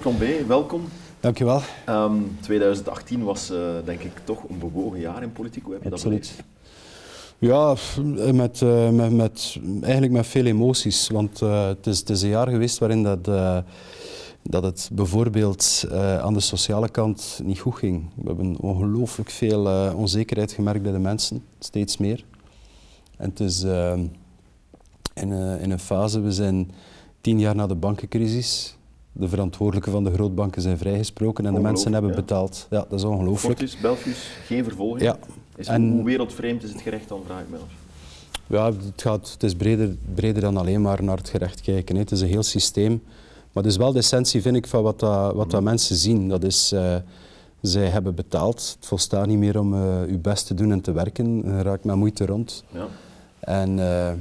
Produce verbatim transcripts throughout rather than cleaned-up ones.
Combé, welkom. Dank je wel. Um, twintig achttien was uh, denk ik toch een bewogen jaar in politiek. Hoe heb je Absoluut. dat beleefd? Ja, met, uh, met, met, eigenlijk met veel emoties. Want uh, het, is, het is een jaar geweest waarin dat, uh, dat het bijvoorbeeld uh, aan de sociale kant niet goed ging. We hebben ongelooflijk veel uh, onzekerheid gemerkt bij de mensen, steeds meer. En het is uh, in, uh, in een fase, we zijn tien jaar na de bankencrisis. De verantwoordelijken van de grootbanken zijn vrijgesproken en de mensen hebben ja. betaald. Ja, dat is ongelooflijk. Fortis, Belfius, geen vervolging. Ja. Is, en, hoe wereldvreemd is het gerecht dan, vraag ik me af? Ja, het, gaat, het is breder, breder dan alleen maar naar het gerecht kijken. Hè. Het is een heel systeem. Maar het is wel de essentie, vind ik, van wat, dat, wat dat mensen zien. Dat is, uh, zij hebben betaald. Het volstaat niet meer om uh, je best te doen en te werken. Je raakt met moeite rond. Ja. En uh,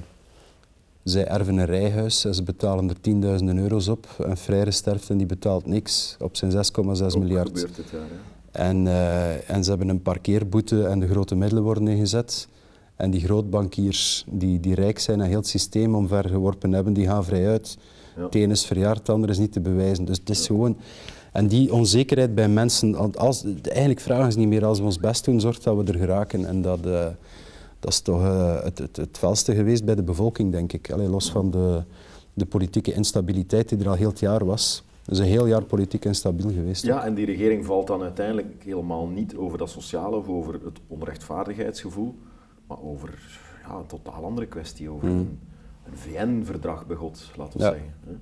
zij erven een rijhuis en ze betalen er tienduizenden euro's op. En Freire sterft en die betaalt niks op zijn zes komma zes miljard. Gebeurt het, ja, ja. En, uh, en ze hebben een parkeerboete en de grote middelen worden ingezet. En die grootbankiers die, die rijk zijn en heel het systeem omvergeworpen hebben, die gaan vrij uit. Ja. Het ene is verjaard, het andere is niet te bewijzen. Dus het is ja. gewoon... En die onzekerheid bij mensen, als, eigenlijk vragen ze niet meer als we ons best doen, zorgt dat we er geraken. En dat, uh, dat is toch uh, het, het, het felste geweest bij de bevolking, denk ik. Allee, los van de, de politieke instabiliteit die er al heel het jaar was. Het is een heel jaar politiek instabiel geweest. Ja, en die regering valt dan uiteindelijk helemaal niet over dat sociale of over het onrechtvaardigheidsgevoel, maar over ja, een totaal andere kwestie, over mm. een, een V N-verdrag begot, laten we ja. zeggen. Hè?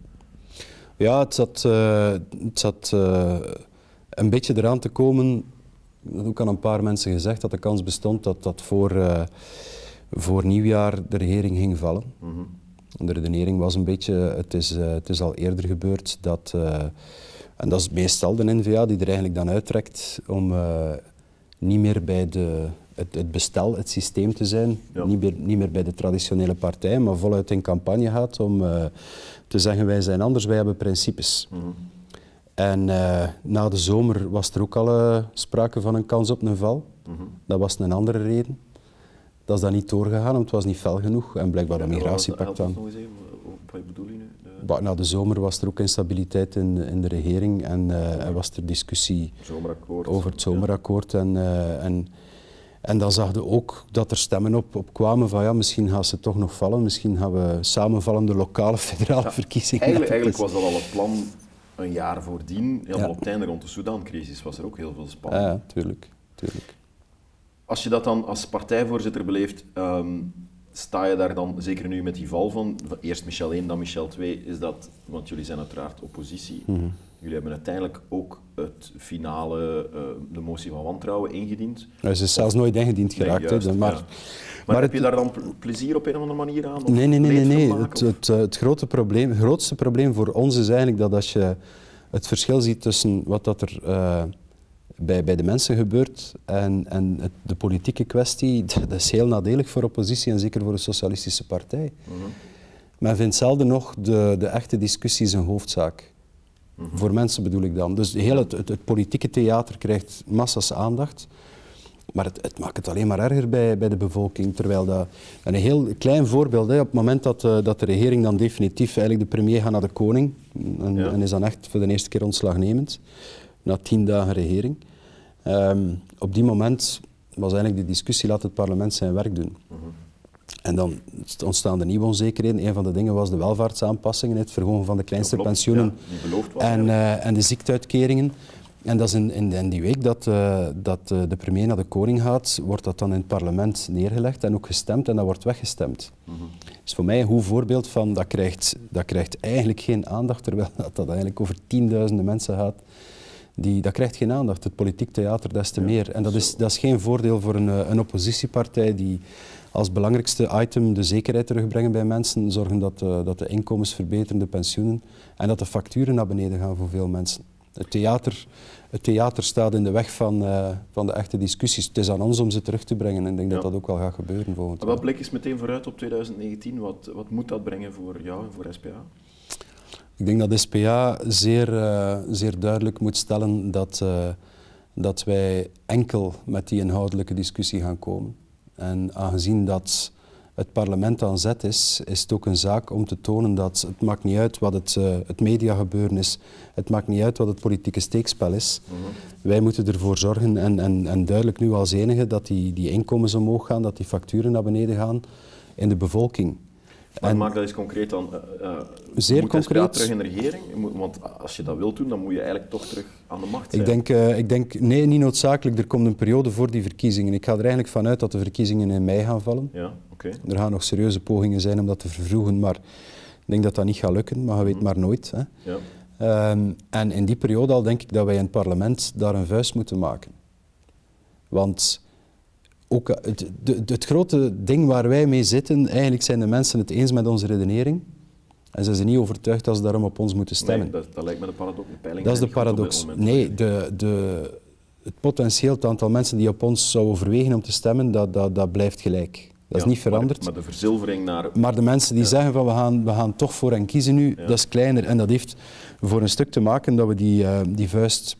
Ja, het zat, uh, het zat uh, een beetje eraan te komen, dat heb ik ook aan een paar mensen gezegd, dat de kans bestond dat dat voor, uh, voor nieuwjaar de regering ging vallen. Mm-hmm. De redenering was een beetje, het is, uh, het is al eerder gebeurd, dat, uh, en dat is meestal de N V A die er eigenlijk dan uittrekt om uh, niet meer bij de, het, het bestel, het systeem te zijn, ja. niet, meer, niet meer bij de traditionele partij, maar voluit in campagne gaat om uh, te zeggen wij zijn anders, wij hebben principes. Mm-hmm. En uh, na de zomer was er ook al uh, sprake van een kans op een val. Mm-hmm. Dat was een andere reden. Dat is dan niet doorgegaan, want het was niet fel genoeg. En blijkbaar dat migratiepact dan. Wat bedoel je nu? De... Na de zomer was er ook instabiliteit in, in de regering en uh, er was er discussie over het zomerakkoord. Ja. En, uh, en, en dan zag je ook dat er stemmen op, op kwamen van ja, misschien gaan ze toch nog vallen, misschien gaan we samenvallende lokale federale ja, verkiezingen. Eigenlijk, eigenlijk was dat al het plan een jaar voordien, helemaal ja. op het einde rond de Sudan-crisis was er ook heel veel spanning. Ja, tuurlijk, tuurlijk. Als je dat dan als partijvoorzitter beleeft, um, sta je daar dan, zeker nu met die val van, eerst Michel één, dan Michel twee, is dat, want jullie zijn uiteraard oppositie, mm-hmm. jullie hebben uiteindelijk ook het finale, uh, de motie van wantrouwen ingediend. Ja, ze is zelfs nooit ingediend geraakt. Nee, juist, he, maar, ja. maar, maar heb het, je daar dan plezier op een of andere manier aan? Nee, nee, nee. nee, nee. Het, het, het, grote probleem, het grootste probleem voor ons is eigenlijk dat als je het verschil ziet tussen wat dat er... Uh, Bij, bij de mensen gebeurt en, en het, de politieke kwestie, dat is heel nadelig voor oppositie en zeker voor de socialistische partij. Mm-hmm. Men vindt zelden nog de, de echte discussies een hoofdzaak. Mm-hmm. Voor mensen bedoel ik dan. Dus heel het, het, het politieke theater krijgt massa's aandacht, maar het, het maakt het alleen maar erger bij, bij de bevolking. Terwijl dat, een heel klein voorbeeld, hè, op het moment dat, uh, dat de regering dan definitief, eigenlijk de premier gaat naar de koning en, ja. en is dan echt voor de eerste keer ontslagnemend, na tien dagen regering. Um, op die moment was eigenlijk de discussie, laat het parlement zijn werk doen. Mm-hmm. En dan ontstaan er nieuwe onzekerheden. Een van de dingen was de welvaartsaanpassingen, het verhogen van de kleinste ja, pensioenen ja, en, uh, en de ziekteuitkeringen. En dat is in, in, in die week dat, uh, dat uh, de premier naar de koning gaat, wordt dat dan in het parlement neergelegd en ook gestemd en dat wordt weggestemd. Mm-hmm. Dus voor mij een goed voorbeeld van, dat krijgt, dat krijgt eigenlijk geen aandacht, terwijl dat, dat eigenlijk over tienduizenden mensen gaat. Die, dat krijgt geen aandacht, het politiek theater des te ja, meer. En dat is, dat is geen voordeel voor een, een oppositiepartij die als belangrijkste item de zekerheid terugbrengen bij mensen, zorgen dat, uh, dat de inkomens verbeteren, de pensioenen, en dat de facturen naar beneden gaan voor veel mensen. Het theater, het theater staat in de weg van, uh, van de echte discussies. Het is aan ons om ze terug te brengen en ik denk ja. dat dat ook wel gaat gebeuren volgend jaar. Wat blik is meteen vooruit op twintig negentien? Wat, wat moet dat brengen voor jou en voor S P A? Ik denk dat S P A zeer, uh, zeer duidelijk moet stellen dat, uh, dat wij enkel met die inhoudelijke discussie gaan komen. En aangezien dat het parlement aan zet is, is het ook een zaak om te tonen dat het maakt niet uit wat het, uh, het mediagebeuren is, het maakt niet uit wat het politieke steekspel is. Mm-hmm. Wij moeten ervoor zorgen, en, en, en duidelijk nu als enige, dat die, die inkomens omhoog gaan, dat die facturen naar beneden gaan in de bevolking. Maar maak dat eens concreet dan. Uh, zeer moet concreet. S P A terug in de regering? Want als je dat wilt doen, dan moet je eigenlijk toch terug aan de macht zijn. Ik denk, uh, ik denk, nee, niet noodzakelijk. Er komt een periode voor die verkiezingen. Ik ga er eigenlijk vanuit dat de verkiezingen in mei gaan vallen. Ja, okay. Er gaan nog serieuze pogingen zijn om dat te vervroegen, maar ik denk dat dat niet gaat lukken, maar je weet mm. maar nooit. Hè. Ja. Um, en in die periode al denk ik dat wij in het parlement daar een vuist moeten maken. Want ook het, de, het grote ding waar wij mee zitten, eigenlijk zijn de mensen het eens met onze redenering. En ze zijn niet overtuigd dat ze daarom op ons moeten stemmen. Nee, dat, dat lijkt me de paradox. De dat is de paradox. Nee, de, de, het potentieel het aantal mensen die op ons zou overwegen om te stemmen, dat, dat, dat blijft gelijk. Dat is ja, niet veranderd. Maar, maar de verzilvering naar... Maar de mensen die ja. zeggen van we gaan, we gaan toch voor hen kiezen nu, ja. dat is kleiner. En dat heeft voor een stuk te maken dat we die, uh, die vuist...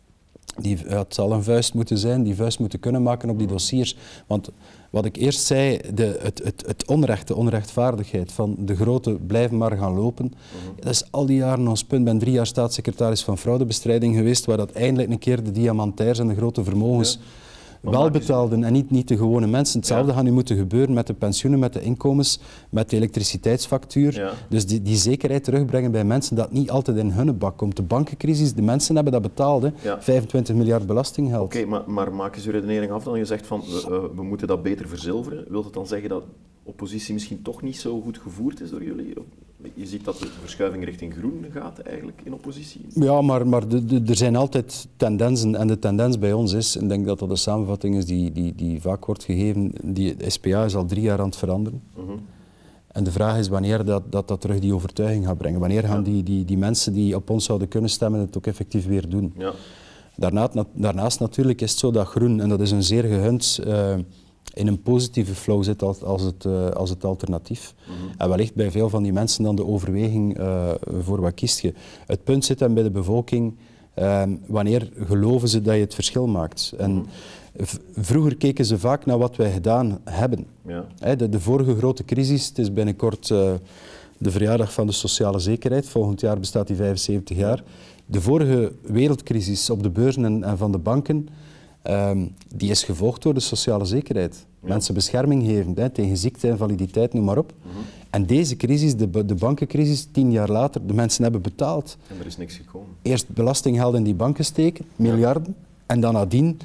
Die, het zal een vuist moeten zijn, die vuist moeten kunnen maken op die dossiers. Want wat ik eerst zei, de, het, het, het onrecht, de onrechtvaardigheid van de grote blijven maar gaan lopen. Uh-huh. Dat is al die jaren ons punt. Ik ben drie jaar staatssecretaris van fraudebestrijding geweest, waar dat eindelijk een keer de diamantairs en de grote vermogens ja. wel betaalden en niet, niet de gewone mensen. Hetzelfde ja. gaat nu moeten gebeuren met de pensioenen, met de inkomens, met de elektriciteitsfactuur. Ja. Dus die, die zekerheid terugbrengen bij mensen dat niet altijd in hun bak komt. De bankencrisis, de mensen hebben dat betaald. Hè. Ja. vijfentwintig miljard belastinggeld. Oké, okay, maar, maar maak eens uw redenering af dan. Je zegt van we, uh, we moeten dat beter verzilveren. Wilt het dan zeggen dat oppositie misschien toch niet zo goed gevoerd is door jullie? Je ziet dat de verschuiving richting groen gaat eigenlijk in oppositie. Ja, maar, maar de, de, er zijn altijd tendensen. En de tendens bij ons is, en ik denk dat dat de samenvatting is die, die, die vaak wordt gegeven, die de S P A is al drie jaar aan het veranderen. Uh-huh. En de vraag is wanneer dat, dat, dat terug die overtuiging gaat brengen. Wanneer gaan ja. die, die, die mensen die op ons zouden kunnen stemmen het ook effectief weer doen. Ja. Daarnaast, na, daarnaast natuurlijk is het zo dat groen, en dat is een zeer gehund... Uh, in een positieve flow zit als, als, het, uh, als het alternatief. Mm-hmm. En wellicht bij veel van die mensen dan de overweging uh, voor wat kiest je. Het punt zit dan bij de bevolking, uh, wanneer geloven ze dat je het verschil maakt. En mm-hmm. v- vroeger keken ze vaak naar wat wij gedaan hebben. Ja. He, de, de vorige grote crisis, het is binnenkort uh, de verjaardag van de sociale zekerheid, volgend jaar bestaat die vijfenzeventig jaar. De vorige wereldcrisis op de beurzen en, en van de banken, Um, die is gevolgd door de sociale zekerheid. Ja. Mensen bescherming geven hè, tegen ziekte, invaliditeit, noem maar op. Mm-hmm. En deze crisis, de, de bankencrisis, tien jaar later, de mensen hebben betaald. En er is niks gekomen. Eerst belastinggeld in die banken steken, miljarden, ja. en dan nadien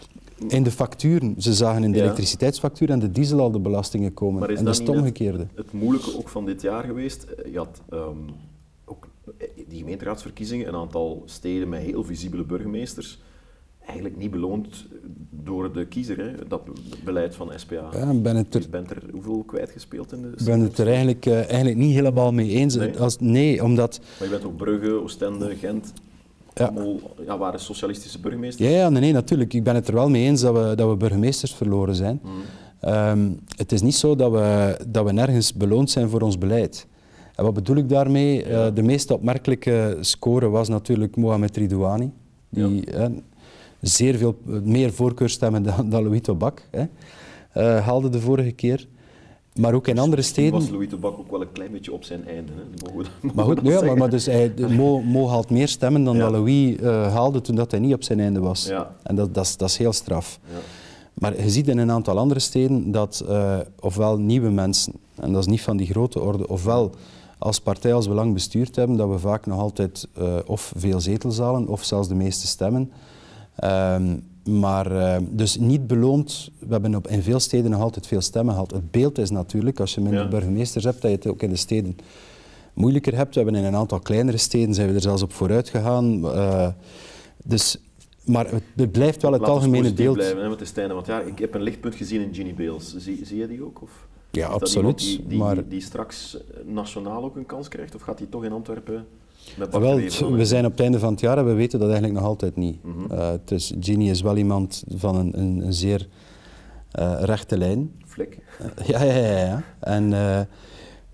in de facturen. Ze zagen in de ja. elektriciteitsfactuur en de diesel al de belastingen komen. Maar is en dat is het omgekeerde. Het, het moeilijke ook van dit jaar geweest? Je had um, ook die gemeenteraadsverkiezingen, een aantal steden met heel visibele burgemeesters, eigenlijk niet beloond door de kiezer, hè? Dat beleid van S P A. Ja, ben het er, je bent er hoeveel kwijtgespeeld in de... Ik ben het er eigenlijk, uh, eigenlijk niet helemaal mee eens. Nee? Als, nee, omdat... Maar je bent ook Brugge, Oostende, Gent, ja. allemaal ja, waren socialistische burgemeesters. Ja, ja nee, nee, natuurlijk. Ik ben het er wel mee eens dat we, dat we burgemeesters verloren zijn. Hmm. Um, het is niet zo dat we, dat we nergens beloond zijn voor ons beleid. En wat bedoel ik daarmee? Ja. Uh, de meest opmerkelijke score was natuurlijk Mohamed Ridouani. Die... Ja. Uh, zeer veel meer voorkeurstemmen dan, dan Louis Tobak hè, uh, haalde de vorige keer. Maar ook in andere steden... was Louis Tobak ook wel een klein beetje op zijn einde. Hè? Mogen we, maar goed, ja, maar, maar dus hij, Mo, Mo haalt meer stemmen dan ja. dat Louis uh, haalde toen dat hij niet op zijn einde was. Ja. En dat, dat, is, dat is heel straf. Ja. Maar je ziet in een aantal andere steden dat uh, ofwel nieuwe mensen, en dat is niet van die grote orde, ofwel als partij als we lang bestuurd hebben, dat we vaak nog altijd uh, of veel zetels halen, of zelfs de meeste stemmen. Um, maar uh, dus niet beloond, we hebben op, in veel steden nog altijd veel stemmen gehad. Het beeld is natuurlijk, als je minder ja. burgemeesters hebt, dat je het ook in de steden moeilijker hebt. We hebben in een aantal kleinere steden, zijn we er zelfs op vooruit gegaan. Uh, dus, maar het, het blijft wel het Laat algemene beeld. Blijven, hè, met de Stijnen, want ja, ik heb een lichtpunt gezien in Ginny Beels. Zie, zie je die ook? Of ja, absoluut. Die, die, maar... die, die straks nationaal ook een kans krijgt, of gaat die toch in Antwerpen... Wel, we zijn op het einde van het jaar en we weten dat eigenlijk nog altijd niet. Mm-hmm. uh, dus Ginny is wel iemand van een, een, een zeer uh, rechte lijn. Flik. Uh, ja, ja, ja, ja. En, uh,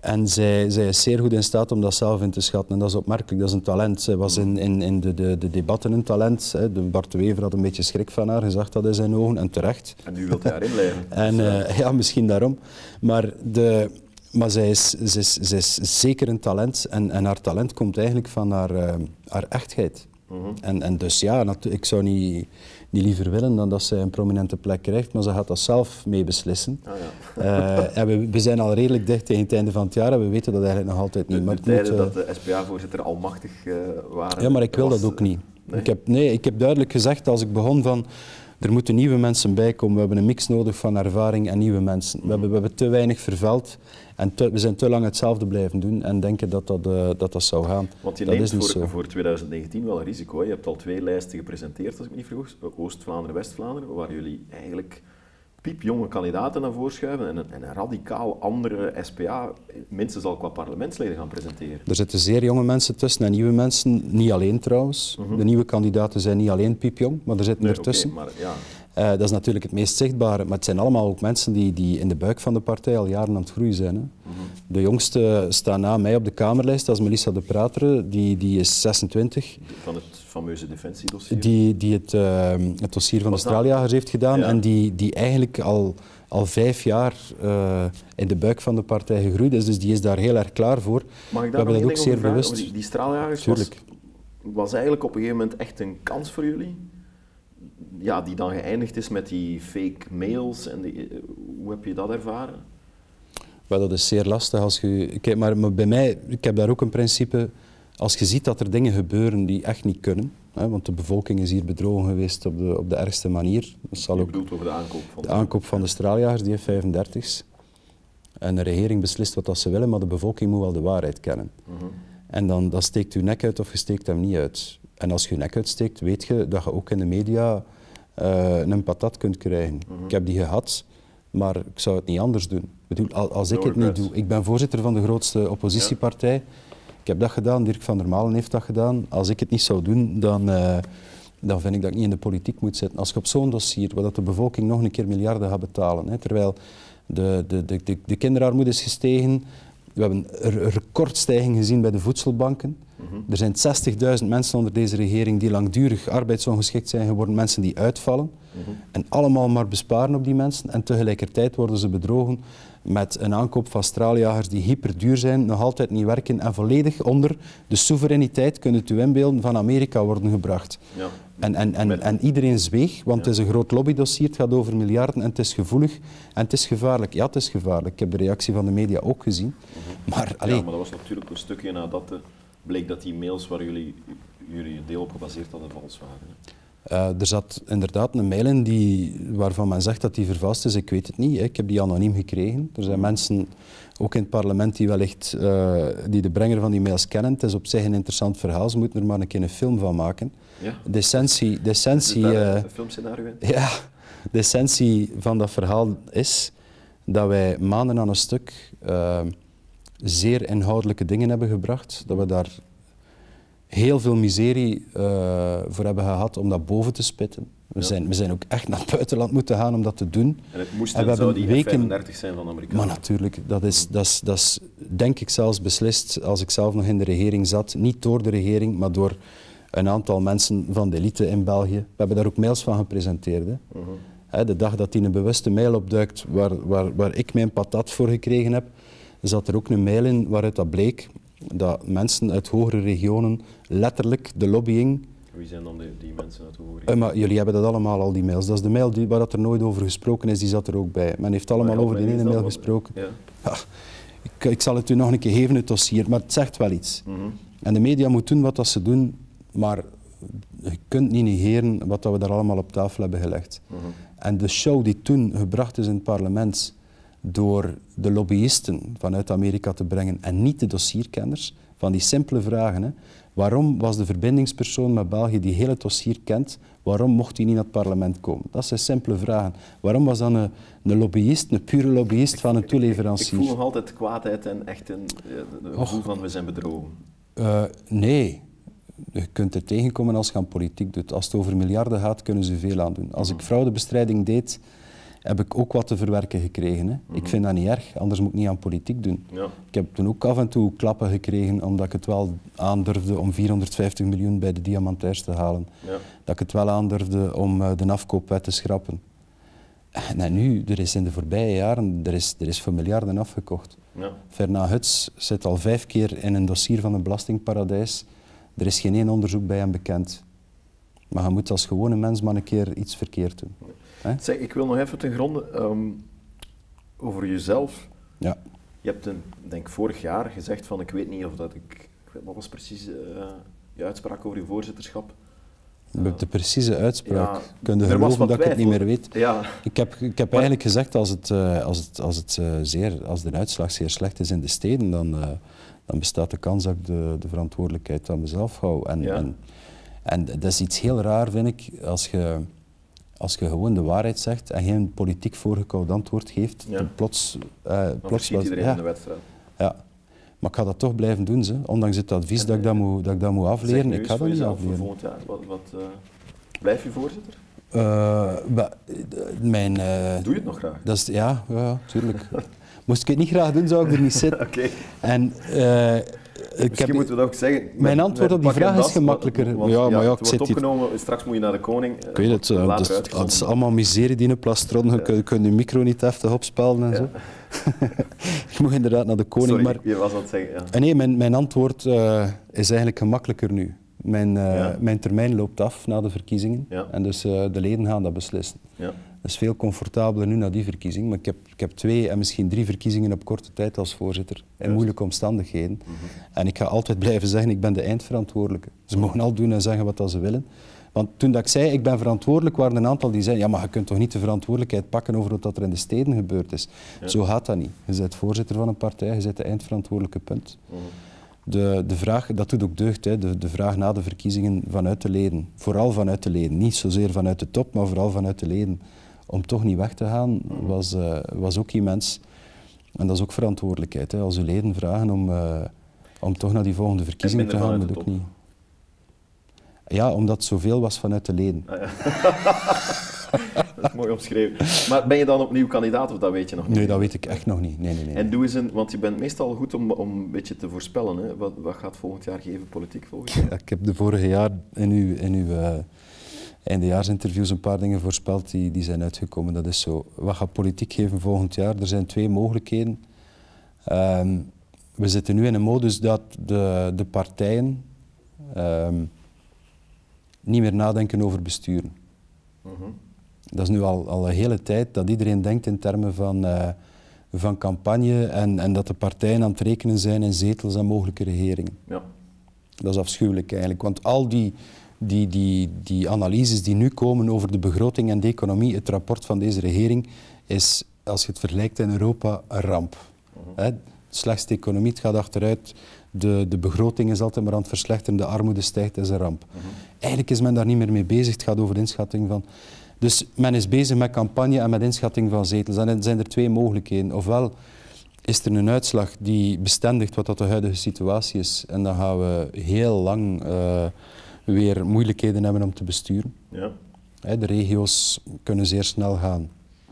En zij, zij is zeer goed in staat om dat zelf in te schatten. En dat is opmerkelijk, dat is een talent. Zij was in, in, in de, de, de debatten een talent. Hè. De Bart de Wever had een beetje schrik van haar, je zag dat in zijn ogen, en terecht. En nu wilt hij daarin blijven. En, uh, ja, misschien daarom. Maar, de, maar zij, is, zij, is, zij is zeker een talent. En, en haar talent komt eigenlijk van haar, uh, haar echtheid. Mm-hmm. en, en dus ja, ik zou niet, niet liever willen dan dat zij een prominente plek krijgt, maar ze gaat dat zelf mee beslissen. Ah, ja. uh, en we, we zijn al redelijk dicht tegen het einde van het jaar en we weten dat eigenlijk nog altijd niet. De, maar de tijden moet, uh, dat de S P A-voorzitter almachtig uh, waren. Ja, maar ik wil was, dat ook niet. Nee? Ik heb, nee, ik heb duidelijk gezegd als ik begon van er moeten nieuwe mensen bij komen. We hebben een mix nodig van ervaring en nieuwe mensen. Mm. We, hebben, we hebben te weinig vervuild en te, we zijn te lang hetzelfde blijven doen en denken dat dat, uh, dat, dat zou gaan. Want je dat neemt is voor, voor twintig negentien wel een risico. Hè? Je hebt al twee lijsten gepresenteerd, als ik me niet vergis. Oost-Vlaanderen, West-Vlaanderen, waar jullie eigenlijk piepjonge kandidaten naar voren schuiven en een, en een radicaal andere S P A minstens al qua parlementsleden gaan presenteren. Er zitten zeer jonge mensen tussen en nieuwe mensen, niet alleen trouwens. Uh-huh. De nieuwe kandidaten zijn niet alleen piepjong, maar er zitten nee, ertussen. Okay, maar, ja. Uh, dat is natuurlijk het meest zichtbare, maar het zijn allemaal ook mensen die, die in de buik van de partij al jaren aan het groeien zijn. Hè. Uh-huh. De jongste staat na mij op de Kamerlijst, dat is Melissa de Pratere, die, die is zesentwintig. Van het fameuze defensiedossier? Die, die het, uh, het dossier van de straaljagers heeft gedaan ja. en die, die eigenlijk al, al vijf jaar uh, in de buik van de partij gegroeid is, dus die is daar heel erg klaar voor. Mag ik daar We nog hebben dat ook zeer vragen? bewust. Die, die straaljagers was, was eigenlijk op een gegeven moment echt een kans voor jullie? Ja, die dan geëindigd is met die fake mails. En die, hoe heb je dat ervaren? Wel, dat is zeer lastig. Als je, kijk, maar, maar bij mij, ik heb daar ook een principe. Als je ziet dat er dingen gebeuren die echt niet kunnen, hè, want de bevolking is hier bedrogen geweest op de, op de ergste manier. Dat zal je ook bedoelt over de aankoop van de, de aankoop van de straaljagers, die heeft vijfendertig's. En de regering beslist wat dat ze willen, maar de bevolking moet wel de waarheid kennen. Uh-huh. En dan, dan steekt je nek uit of je steekt hem niet uit. En als je je nek uitsteekt, weet je dat je ook in de media uh, een patat kunt krijgen. Uh-huh. Ik heb die gehad, maar ik zou het niet anders doen. Ik bedoel, als ik het niet doe, ik ben voorzitter van de grootste oppositiepartij. Ja. Ik heb dat gedaan, Dirk van der Malen heeft dat gedaan. Als ik het niet zou doen, dan, uh, dan vind ik dat ik niet in de politiek moet zitten. Als je op zo'n dossier, waar dat de bevolking nog een keer miljarden gaat betalen, hè, terwijl de, de, de, de, de kinderarmoede is gestegen, we hebben een recordstijging gezien bij de voedselbanken. Mm-hmm. Er zijn zestigduizend mensen onder deze regering die langdurig arbeidsongeschikt zijn geworden, mensen die uitvallen. Mm-hmm. En allemaal maar besparen op die mensen. En tegelijkertijd worden ze bedrogen met een aankoop van straaljagers die hyperduur zijn, nog altijd niet werken en volledig onder de soevereiniteit, kunnen u inbeelden, van Amerika worden gebracht. Ja. En, en, en, en iedereen zweeg, want ja. het is een groot lobbydossier, het gaat over miljarden en het is gevoelig en het is gevaarlijk. Ja, het is gevaarlijk. Ik heb de reactie van de media ook gezien. Mm-hmm. Maar, ja, maar dat was natuurlijk een stukje nadat de, bleek dat die mails waar jullie jullie deel op gebaseerd hadden vals waren. Uh, er zat inderdaad een mail in die, waarvan men zegt dat die vervalst is. Ik weet het niet. Hè. Ik heb die anoniem gekregen. Er zijn mensen, ook in het parlement, die wellicht uh, die de brenger van die mails kennen. Het is op zich een interessant verhaal. Ze moeten er maar een keer een film van maken. Ja. De essentie... De essentie is daar een filmscenario in? Ja. De essentie van dat verhaal is dat wij maanden aan een stuk uh, zeer inhoudelijke dingen hebben gebracht. Dat we daar heel veel miserie uh, voor hebben gehad om dat boven te spitten. We, ja. zijn, we zijn ook echt naar het buitenland moeten gaan om dat te doen. En het moest en we zou die weken... F vijfendertig zijn van de Amerikanen. Maar natuurlijk, dat is, dat, is, dat is denk ik zelfs beslist als ik zelf nog in de regering zat. Niet door de regering, maar door een aantal mensen van de elite in België. We hebben daar ook mails van gepresenteerd. Hè. Uh-huh. He, de dag dat die een bewuste mail opduikt waar, waar, waar ik mijn patat voor gekregen heb, zat er ook een mail in waaruit dat bleek dat mensen uit hogere regionen letterlijk de lobbying... Wie zijn dan die, die mensen uit de hogere regionen? Uh, maar jullie hebben dat allemaal, al die mails. Dat is de mail die, waar dat er nooit over gesproken is, die zat er ook bij. Men heeft allemaal over die ene mail gesproken. Ja. Ja, ik, ik zal het u nog een keer geven, het dossier, maar het zegt wel iets. Mm-hmm. En de media moet doen wat dat ze doen, maar je kunt niet negeren wat dat we daar allemaal op tafel hebben gelegd. Mm-hmm. En de show die toen gebracht is in het parlement door de lobbyisten vanuit Amerika te brengen en niet de dossierkenners, van die simpele vragen. Hè. Waarom was de verbindingspersoon met België die heel het dossier kent, waarom mocht hij niet naar het parlement komen? Dat zijn simpele vragen. Waarom was dan een, een lobbyist, een pure lobbyist van een toeleverancier? Ik, ik voel nog altijd kwaadheid en echt een, een gevoel van we zijn bedrogen. Uh, nee. Je kunt er tegenkomen als je aan politiek doet. Als het over miljarden gaat, kunnen ze veel aan doen. Als ik fraudebestrijding deed heb ik ook wat te verwerken gekregen. Hè. Mm-hmm. Ik vind dat niet erg, anders moet ik niet aan politiek doen. Ja. Ik heb toen ook af en toe klappen gekregen, omdat ik het wel aandurfde om vierhonderdvijftig miljoen bij de diamantairs te halen. Ja. Dat ik het wel aandurfde om uh, de afkoopwet te schrappen. En nu, er is in de voorbije jaren, er is, er is voor miljarden afgekocht. Ja. Fernand Huts zit al vijf keer in een dossier van een belastingparadijs. Er is geen één onderzoek bij hem bekend. Maar je moet als gewone mens maar een keer iets verkeerd doen. Ja. Zeg, ik wil nog even ten gronde um, over jezelf. Ja. Je hebt, een, denk vorig jaar gezegd van, ik weet niet of dat ik... Wat was precies uh, je uitspraak over je voorzitterschap? De, de precieze uitspraak. Ja, kun je geloven dat ik het niet meer weet? Ja. Ik heb, ik heb maar, eigenlijk gezegd, als, het, uh, als, het, als, het, uh, zeer, als de uitslag zeer slecht is in de steden, dan, uh, dan bestaat de kans dat ik de, de verantwoordelijkheid aan mezelf hou. En, ja. en, en dat is iets heel raar, vind ik, als je, als je gewoon de waarheid zegt en geen politiek voorgekoud antwoord geeft. Ja. Plots, uh, dan plots was, iedereen ja. in de wedstrijd. Ja. Maar ik ga dat toch blijven doen, ze. Ondanks het advies en, dat, ik dat, moet, dat ik dat moet afleren. Ik ga dat niet afleren. Volgend jaar, wat, wat, uh, blijf je voorzitter? Uh, ba, mijn, uh, Doe je het nog graag? Dat is, ja, ja, tuurlijk. Moest ik het niet graag doen, zou ik er niet zitten. Okay. En, uh, ik Misschien heb, moeten we dat ook zeggen. Met, mijn antwoord op die vraag is gemakkelijker. Want, ja, maar ja, het ik wordt opgenomen, hier. Straks moet je naar de koning. Ik weet het, uh, dus, dat is allemaal miserie die in een plastron. Ja. Je kunt je micro niet heftig opspelden en ja. zo. Ik moet inderdaad naar de koning. Sorry, maar... je was aan het zeggen. Ja. Nee, mijn, mijn antwoord uh, is eigenlijk gemakkelijker nu. Mijn, uh, ja. mijn termijn loopt af na de verkiezingen. Ja. En dus uh, de leden gaan dat beslissen. Ja. Dat is veel comfortabeler nu na die verkiezing. Maar ik heb, ik heb twee en misschien drie verkiezingen op korte tijd als voorzitter. In Juist. moeilijke omstandigheden. Mm-hmm. En ik ga altijd blijven zeggen, ik ben de eindverantwoordelijke. Ze mogen al doen en zeggen wat dat ze willen. Want toen dat ik zei, ik ben verantwoordelijk, waren een aantal die zeiden, ja, maar je kunt toch niet de verantwoordelijkheid pakken over wat er in de steden gebeurd is. Ja. Zo gaat dat niet. Je bent voorzitter van een partij, je bent de eindverantwoordelijke punt. Mm-hmm. De, de vraag, dat doet ook deugd, hè, de, de vraag na de verkiezingen vanuit de leden. Vooral vanuit de leden. Niet zozeer vanuit de top, maar vooral vanuit de leden. Om toch niet weg te gaan, was, uh, was ook immens. En dat is ook verantwoordelijkheid. Hè. Als uw leden vragen om, uh, om toch naar die volgende verkiezingen te gaan, moet ook niet. Ja, omdat het zoveel was vanuit de leden. Ah, ja. Dat is mooi omschreven. Maar ben je dan opnieuw kandidaat of dat weet je nog niet? Nee, dat weet ik echt nog niet. Nee, nee, nee. En doe eens een, want je bent meestal goed om, om een beetje te voorspellen. Hè? Wat, wat gaat volgend jaar geven, politiek volgend jaar? Ja, ik heb de vorige jaar in uw, in uw uh, eindejaarsinterviews een paar dingen voorspeld die, die zijn uitgekomen. Dat is zo. Wat gaat politiek geven volgend jaar? Er zijn twee mogelijkheden. Um, we zitten nu in een modus dat de, de partijen um, niet meer nadenken over besturen. Mm-hmm. Dat is nu al, al een hele tijd dat iedereen denkt in termen van, uh, van campagne en, en dat de partijen aan het rekenen zijn in zetels en mogelijke regeringen. Ja. Dat is afschuwelijk eigenlijk, want al die, die, die, die analyses die nu komen over de begroting en de economie, het rapport van deze regering, is, als je het vergelijkt in Europa, een ramp. Mm-hmm. Hè? De slechtste economie, het gaat achteruit, de, de begroting is altijd maar aan het verslechteren, de armoede stijgt, dat is een ramp. Mm-hmm. Eigenlijk is men daar niet meer mee bezig, het gaat over de inschatting van... Dus men is bezig met campagne en met inschatting van zetels. En dan zijn er twee mogelijkheden. Ofwel is er een uitslag die bestendigt wat dat de huidige situatie is. En dan gaan we heel lang uh, weer moeilijkheden hebben om te besturen. Ja. De regio's kunnen zeer snel gaan.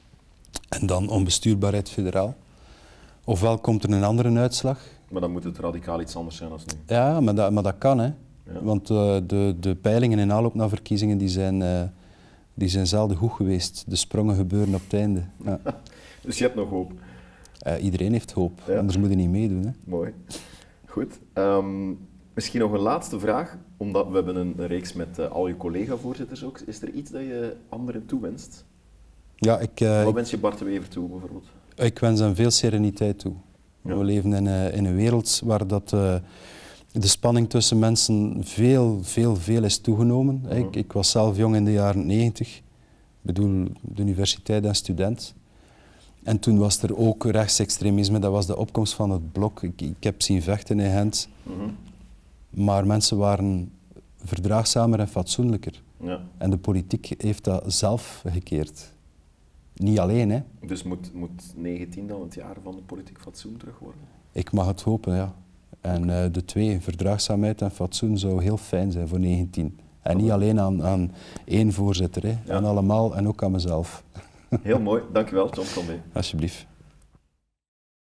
En dan onbestuurbaarheid federaal. Ofwel komt er een andere uitslag. Maar dan moet het radicaal iets anders zijn als nu. Ja, maar dat, maar dat kan. Hè. Ja. Want uh, de, de peilingen in aanloop naar verkiezingen die zijn... Uh, Die zijn zelden goed geweest. De sprongen gebeuren op het einde. Ja. Dus je hebt nog hoop? Uh, iedereen heeft hoop, ja. Anders moet je niet meedoen. Hè. Mooi. Goed. Um, misschien nog een laatste vraag, omdat we hebben een, een reeks met uh, al je collega-voorzitters ook. Is er iets dat je anderen toewenst? Ja, ik... Uh, Wat wens je Bart de Wever toe, bijvoorbeeld? Ik wens hem veel sereniteit toe. Ja. We leven in, uh, in een wereld waar dat... Uh, de spanning tussen mensen veel, veel, veel is toegenomen. Mm-hmm. Ik, ik was zelf jong in de jaren negentig, ik bedoel de universiteit en student. En toen was er ook rechtsextremisme, dat was de opkomst van het blok. Ik, ik heb zien vechten in Gent, mm-hmm. maar mensen waren verdraagzamer en fatsoenlijker. Ja. En de politiek heeft dat zelf gekeerd. Niet alleen, hè. Dus moet, moet negentien dan het jaar van de politiek fatsoen terug worden? Ik mag het hopen, ja. En uh, de twee, verdraagzaamheid en fatsoen, zou heel fijn zijn voor negentien. En niet alleen aan, aan één voorzitter, hè. Ja. Aan allemaal en ook aan mezelf. Heel mooi, dankjewel John Colmé. Alsjeblieft.